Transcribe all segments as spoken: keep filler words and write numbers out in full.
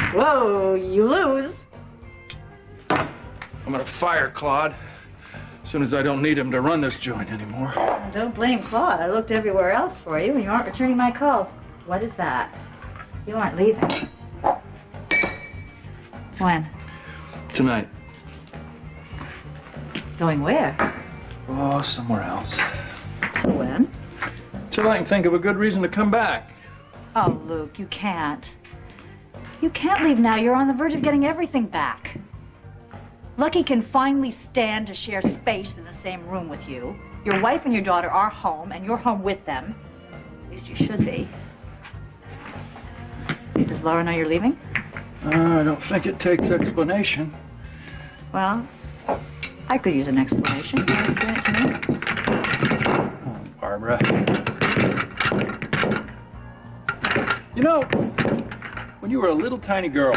Whoa, you lose. I'm gonna fire Claude as soon as I don't need him to run this joint anymore. Don't blame Claude. I looked everywhere else for you and you aren't returning my calls. What is that? You aren't leaving. When? Tonight. Going where? Oh, somewhere else. When? Till I can think of a good reason to come back. Oh, Luke, you can't. You can't leave now. You're on the verge of getting everything back. Lucky can finally stand to share space in the same room with you. Your wife and your daughter are home, and you're home with them. At least you should be. Does Laura know you're leaving? Uh, I don't think it takes explanation. Well, I could use an explanation. Can you explain it to me? Oh, Barbara. You know, when you were a little tiny girl,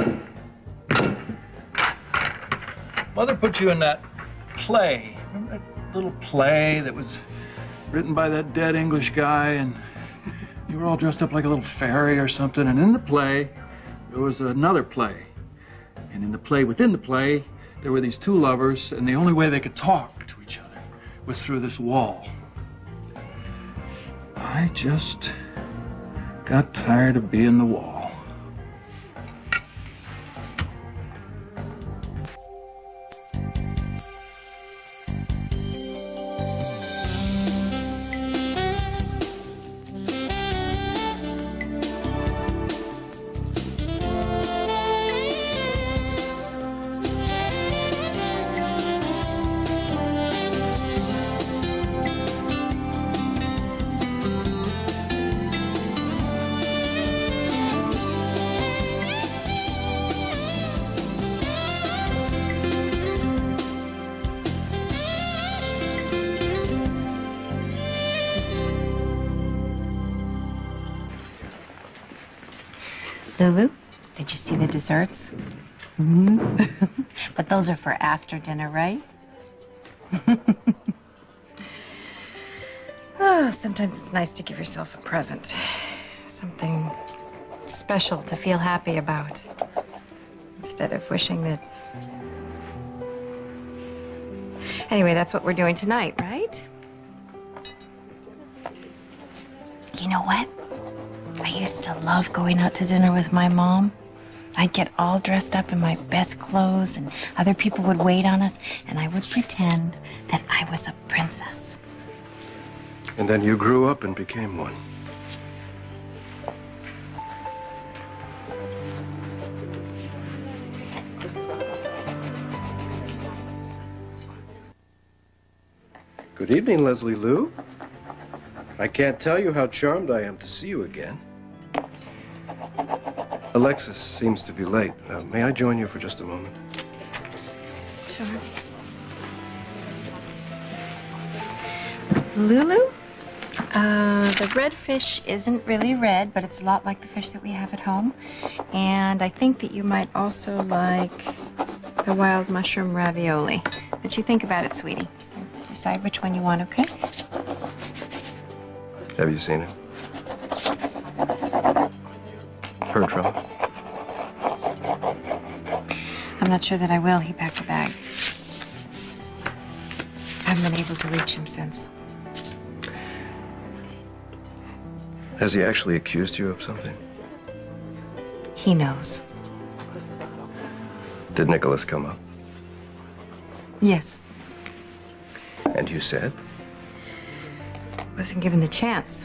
Mother put you in that play. Remember that little play that was written by that dead English guy, and you were all dressed up like a little fairy or something, and in the play, there was another play. And in the play within the play, there were these two lovers, and the only way they could talk to each other was through this wall. I just got tired of being the wall. Lulu, did you see the desserts? Mm-hmm. But those are for after dinner, right? Oh, sometimes it's nice to give yourself a present. Something special to feel happy about. Instead of wishing that... Anyway, that's what we're doing tonight, right? You know what? I used to love going out to dinner with my mom. I'd get all dressed up in my best clothes, and other people would wait on us, and I would pretend that I was a princess. And then you grew up and became one. Good evening, Leslie Lou. I can't tell you how charmed I am to see you again. Alexis seems to be late. Uh, may I join you for just a moment? Sure. Lulu, uh, the red fish isn't really red, but it's a lot like the fish that we have at home. And I think that you might also like the wild mushroom ravioli. But you think about it, sweetie. Decide which one you want, okay? Have you seen him? Heard from him? I'm not sure that I will. He packed a bag. I haven't been able to reach him since. Has he actually accused you of something? He knows. Did Nicholas come up? Yes. And you said? Wasn't given the chance.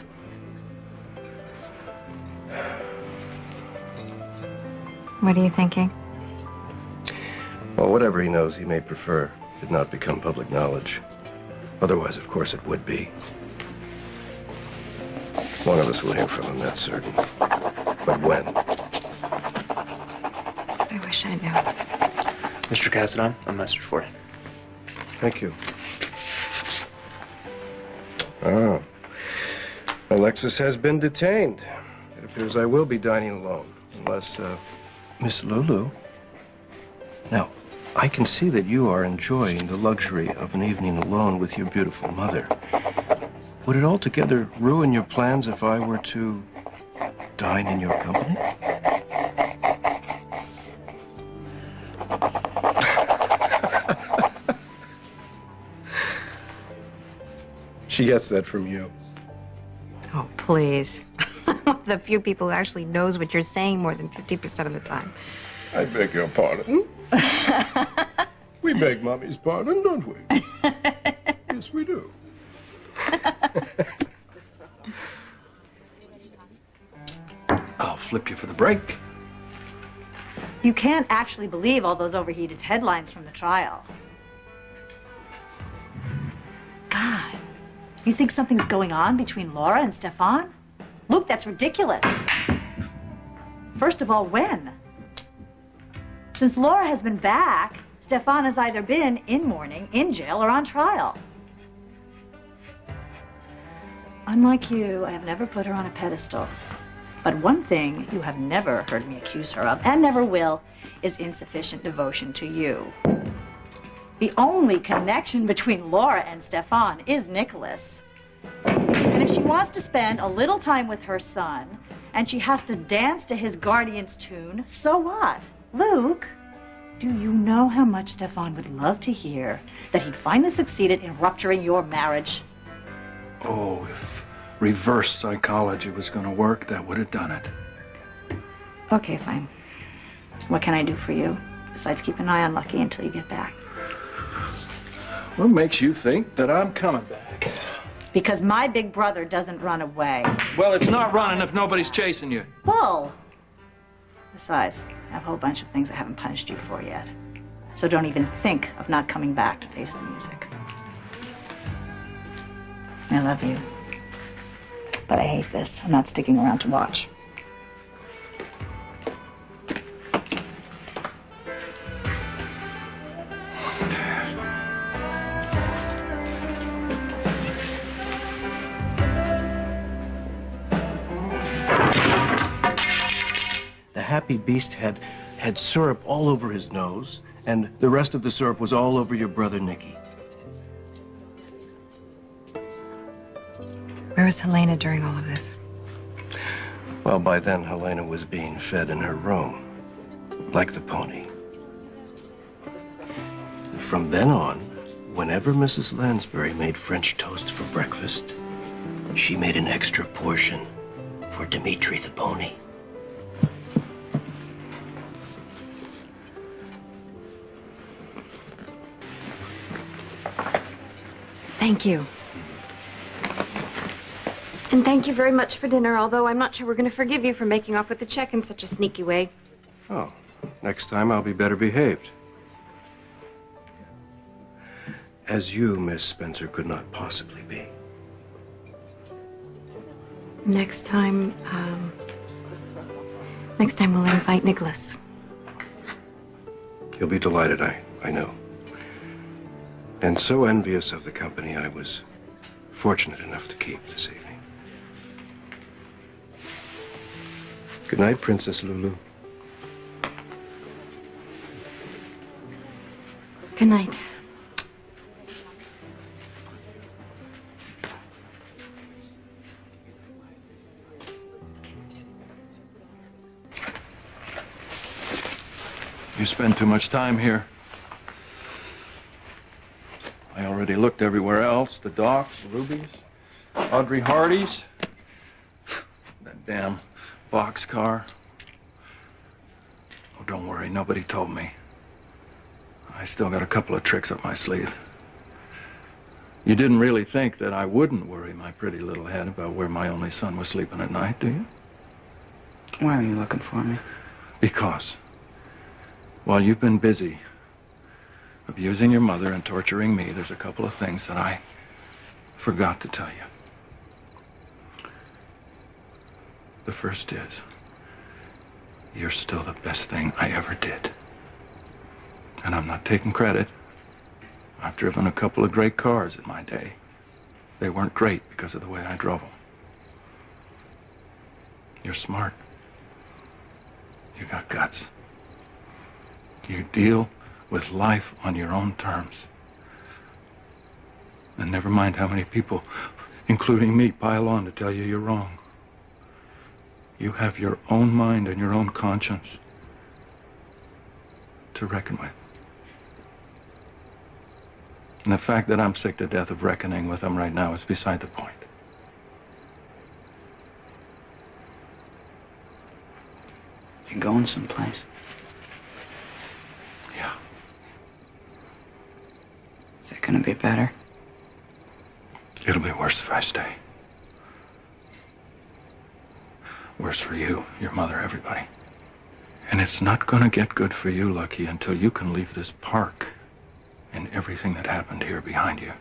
What are you thinking? Well, whatever he knows, he may prefer it not become public knowledge. Otherwise, of course, it would be. One of us will hear from him, that's certain. But when? I wish I knew. Mister Cassidon, a message for you. Thank you. Ah. Alexis has been detained. It appears I will be dining alone, unless, uh, Miss Lulu. Now, I can see that you are enjoying the luxury of an evening alone with your beautiful mother. Would it altogether ruin your plans if I were to dine in your company? She gets that from you. Oh, please. I'm one of the few people who actually knows what you're saying more than fifty percent of the time. I beg your pardon. We beg Mommy's pardon, don't we? Yes, we do. I'll flip you for the break. You can't actually believe all those overheated headlines from the trial. God, you think something's going on between Laura and Stefan? Luke, that's ridiculous. First of all, when? Since Laura has been back, Stefan has either been in mourning, in jail, or on trial. Unlike you, I have never put her on a pedestal. But one thing you have never heard me accuse her of, and never will, is insufficient devotion to you. The only connection between Laura and Stefan is Nicholas. And if she wants to spend a little time with her son, and she has to dance to his guardian's tune, so what? Luke, do you know how much Stefan would love to hear that he'd finally succeeded in rupturing your marriage? Oh, if reverse psychology was going to work, that would have done it. Okay, fine. What can I do for you, besides keep an eye on Lucky until you get back? What makes you think that I'm coming back? Because my big brother doesn't run away. Well, it's not running if nobody's chasing you. Bull! Besides, I have a whole bunch of things I haven't punished you for yet. So don't even think of not coming back to face the music. I love you. But I hate this. I'm not sticking around to watch. The happy beast had, had syrup all over his nose, and the rest of the syrup was all over your brother, Nicky. Where was Helena during all of this? Well, by then, Helena was being fed in her room, like the pony. From then on, whenever Missus Lansbury made French toast for breakfast, she made an extra portion for Dimitri the pony. Thank you. And thank you very much for dinner, although I'm not sure we're going to forgive you for making off with the check in such a sneaky way. Oh, next time I'll be better behaved. As you, Miss Spencer, could not possibly be. Next time, um... next time we'll invite Nicholas. He'll be delighted, I, I know. And so envious of the company I was fortunate enough to keep this evening. Good night, Princess Lulu. Good night. You spend too much time here. I already looked everywhere else. The docks, the Rubies, Audrey Hardy's, that damn boxcar. Oh, don't worry, nobody told me. I still got a couple of tricks up my sleeve. You didn't really think that I wouldn't worry my pretty little head about where my only son was sleeping at night, do you? Why are you looking for me? Because while you've been busy abusing your mother and torturing me, there's a couple of things that I forgot to tell you. The first is, you're still the best thing I ever did. And I'm not taking credit. I've driven a couple of great cars in my day. They weren't great because of the way I drove them. You're smart. You got guts. You deal with life on your own terms. And never mind how many people, including me, pile on to tell you you're wrong. You have your own mind and your own conscience to reckon with. And the fact that I'm sick to death of reckoning with them right now is beside the point. You going someplace? Yeah. Is it gonna be better? It'll be worse if I stay. Worse for you, your mother, everybody. And it's not gonna get good for you, Lucky, until you can leave this park and everything that happened here behind you.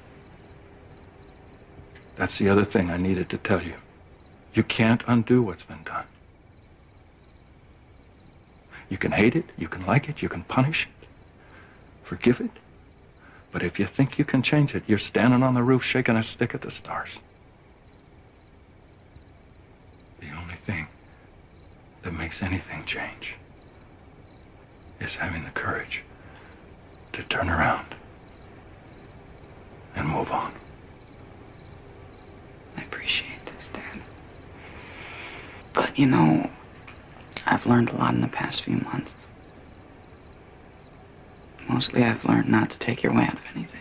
That's the other thing I needed to tell you. You can't undo what's been done. You can hate it, you can like it, you can punish it, forgive it. But if you think you can change it, you're standing on the roof shaking a stick at the stars. The only thing that makes anything change is having the courage to turn around and move on. I appreciate this, Dad. But, you know, I've learned a lot in the past few months. Mostly I've learned not to take your way out of anything.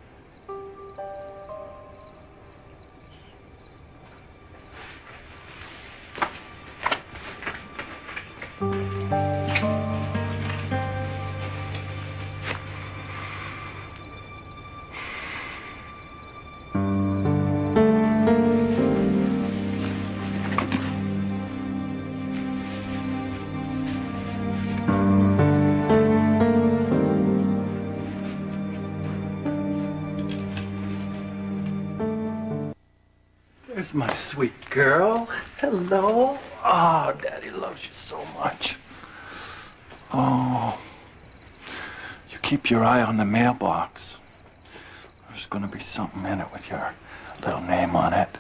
There's my sweet girl. Hello. Oh, Daddy loves you so much. Oh, you keep your eye on the mailbox. There's gonna be something in it with your little name on it.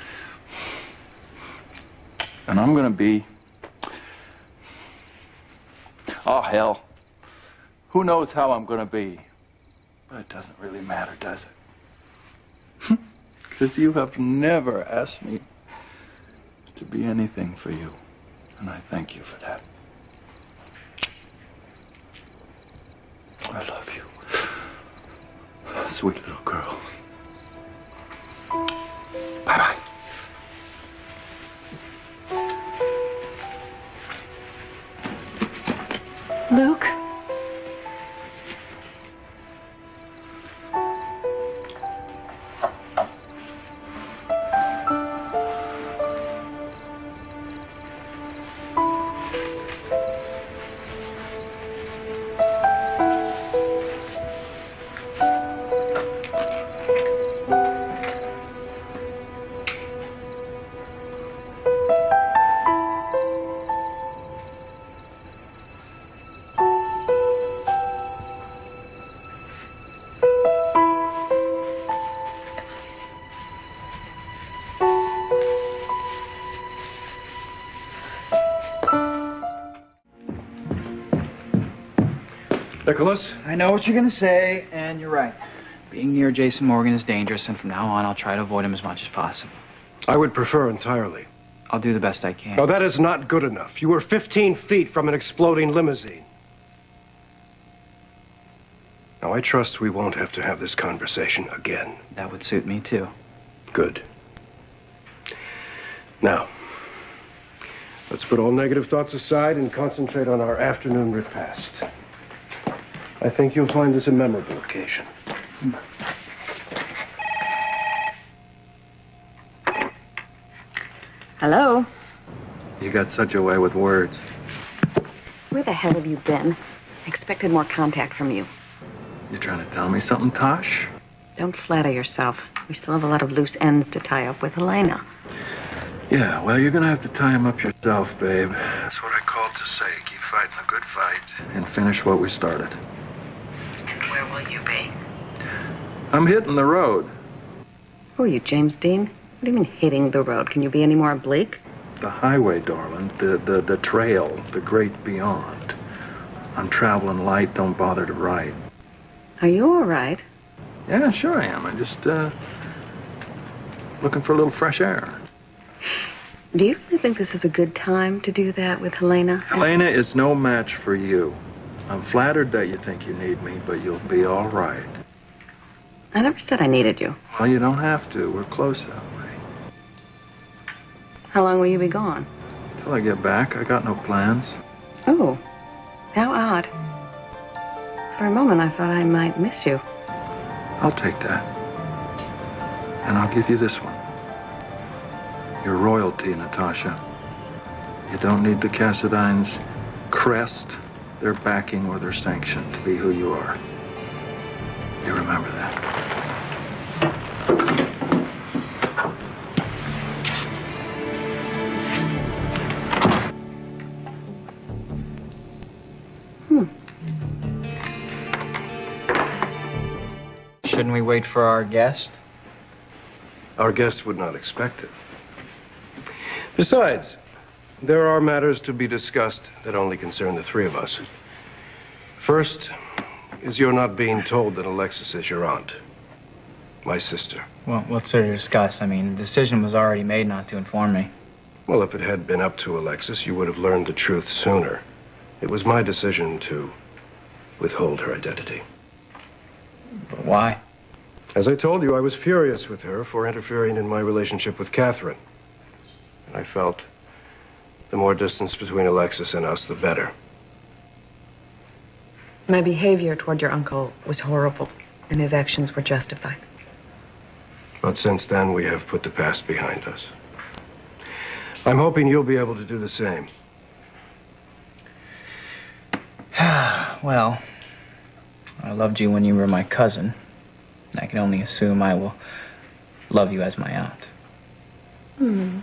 And I'm gonna be... Oh, hell. Who knows how I'm gonna be? But it doesn't really matter, does it? Because you have never asked me to be anything for you. And I thank you for that. I love you. Sweet little girl. Bye-bye. Luke? Nicholas? I know what you're gonna say, and you're right. Being near Jason Morgan is dangerous, and from now on, I'll try to avoid him as much as possible. I would prefer entirely. I'll do the best I can. No, that is not good enough. You were fifteen feet from an exploding limousine. Now, I trust we won't have to have this conversation again. That would suit me, too. Good. Now, let's put all negative thoughts aside and concentrate on our afternoon repast. I think you'll find this a memorable occasion. Hello? You got such a way with words. Where the hell have you been? I expected more contact from you. You trying to tell me something, Tosh? Don't flatter yourself. We still have a lot of loose ends to tie up with Helena. Yeah, well, you're gonna have to tie him up yourself, babe. That's what I called to say. Keep fighting a good fight and finish what we started. And where will you be? I'm hitting the road. Who are you, James Dean? What do you mean hitting the road? Can you be any more oblique? The highway, darling. The, the, the trail. The great beyond. I'm traveling light. Don't bother to write. Are you all right? Yeah, sure I am. I'm just, uh, looking for a little fresh air. Do you really think this is a good time to do that with Helena? Helena is no match for you. I'm flattered that you think you need me, but you'll be all right. I never said I needed you. Well, you don't have to. We're close that way. How long will you be gone? Till I get back. I got no plans. Oh, how odd. For a moment, I thought I might miss you. I'll take that. And I'll give you this one. Your royalty, Natasha. You don't need the Cassadines' crest, their backing, or their sanction to be who you are. You remember that. Hmm. Shouldn't we wait for our guest? Our guest would not expect it. Besides, there are matters to be discussed that only concern the three of us. First is your not being told that Alexis is your aunt, my sister. Well, what's there to discuss? I mean, the decision was already made not to inform me. Well, if it had been up to Alexis, you would have learned the truth sooner. It was my decision to withhold her identity. But why? As I told you, I was furious with her for interfering in my relationship with Catherine. And I felt the more distance between Alexis and us, the better. My behavior toward your uncle was horrible, and his actions were justified. But since then, we have put the past behind us. I'm hoping you'll be able to do the same. Well, I loved you when you were my cousin. I can only assume I will love you as my aunt. Hmm.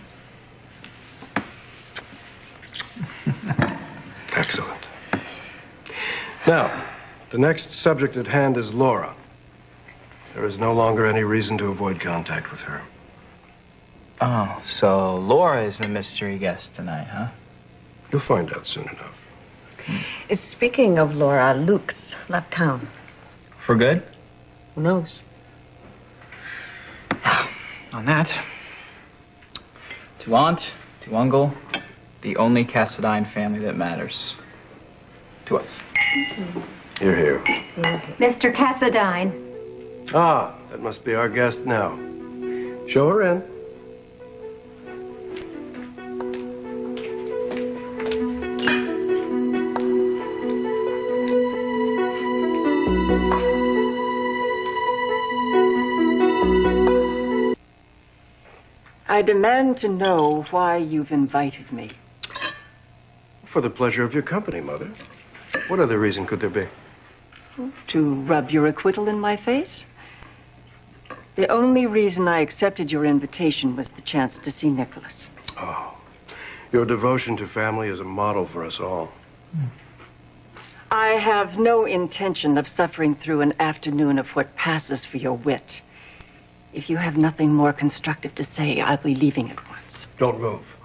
Excellent. Now, the next subject at hand is Laura. There is no longer any reason to avoid contact with her. Oh, so Laura is the mystery guest tonight, huh? You'll find out soon enough. Speaking of Laura, Luke's left town. For good? Who knows? On that, to aunt, to uncle, the only Cassadine family that matters to us. You're here. Mister Cassadine. Ah, that must be our guest now. Show her in. I demand to know why you've invited me. For the pleasure of your company, Mother. What other reason could there be? To rub your acquittal in my face? The only reason I accepted your invitation was the chance to see Nicholas. Oh, your devotion to family is a model for us all. I have no intention of suffering through an afternoon of what passes for your wit. If you have nothing more constructive to say, I'll be leaving at once. Don't move.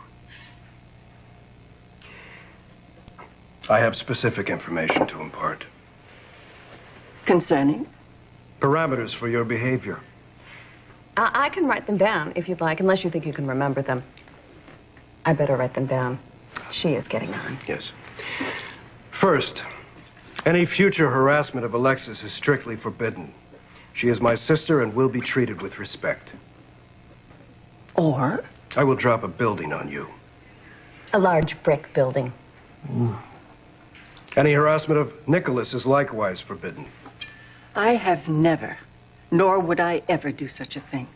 I have specific information to impart. Concerning? Parameters for your behavior. I, I can write them down if you'd like, unless you think you can remember them. I better write them down. She is getting on. Yes. First, any future harassment of Alexis is strictly forbidden. She is my sister and will be treated with respect. Or? I will drop a building on you. A large brick building. Ooh. Any harassment of Nicholas is likewise forbidden. I have never, nor would I ever do such a thing.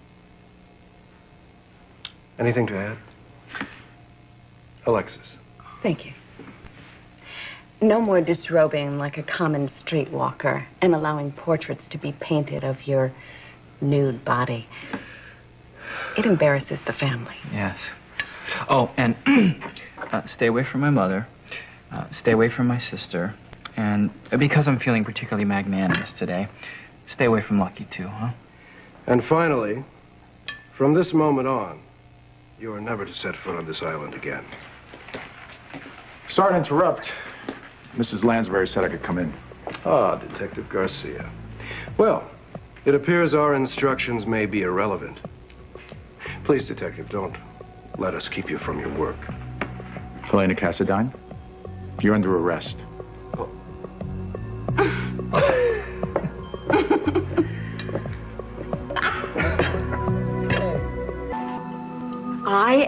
Anything to add? Alexis. Thank you. No more disrobing like a common streetwalker and allowing portraits to be painted of your nude body. It embarrasses the family. Yes. Oh, and uh, stay away from my mother. Uh, stay away from my sister. And because I'm feeling particularly magnanimous today, stay away from Lucky, too, huh? And finally, from this moment on, you are never to set foot on this island again. Sorry to interrupt. Missus Lansbury said I could come in. Ah, Detective Garcia. Well, it appears our instructions may be irrelevant. Please, Detective, don't let us keep you from your work. Helena Cassadine, you're under arrest.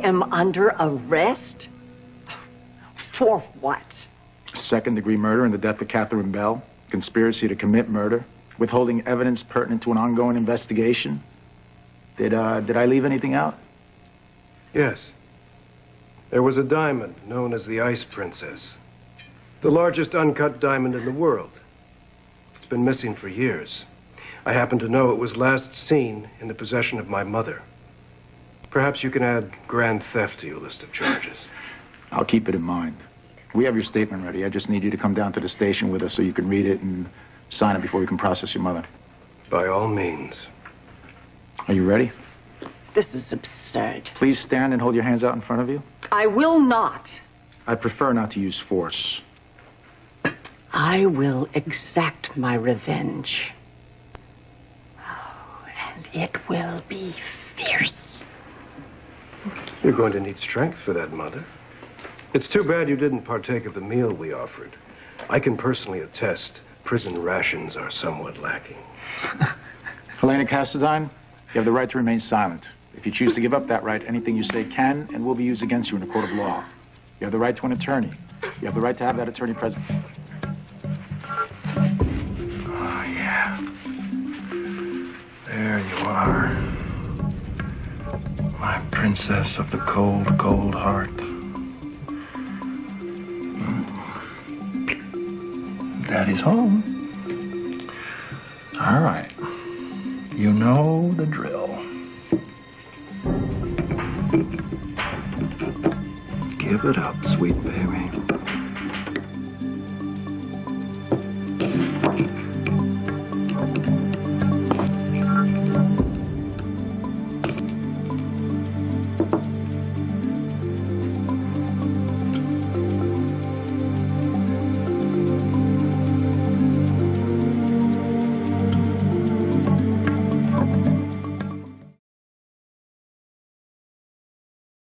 am under arrest? For what? Second-degree murder and the death of Catherine Bell, conspiracy to commit murder, withholding evidence pertinent to an ongoing investigation. Did, uh, did I leave anything out? Yes. There was a diamond known as the Ice Princess. The largest uncut diamond in the world. It's been missing for years. I happen to know it was last seen in the possession of my mother. Perhaps you can add grand theft to your list of charges. I'll keep it in mind. We have your statement ready. I just need you to come down to the station with us so you can read it and sign it before we can process your mother. By all means. Are you ready? This is absurd. Please stand and hold your hands out in front of you. I will not. I prefer not to use force. I will exact my revenge. Oh, and it will be fierce. You're going to need strength for that, Mother. It's too bad you didn't partake of the meal we offered. I can personally attest prison rations are somewhat lacking. Helena Cassadine, you have the right to remain silent. If you choose to give up that right, anything you say can and will be used against you in a court of law. You have the right to an attorney. You have the right to have that attorney present. Oh, yeah. There you are. My princess of the cold, cold heart. Daddy's home. All right. You know the drill. Give it up, sweet baby.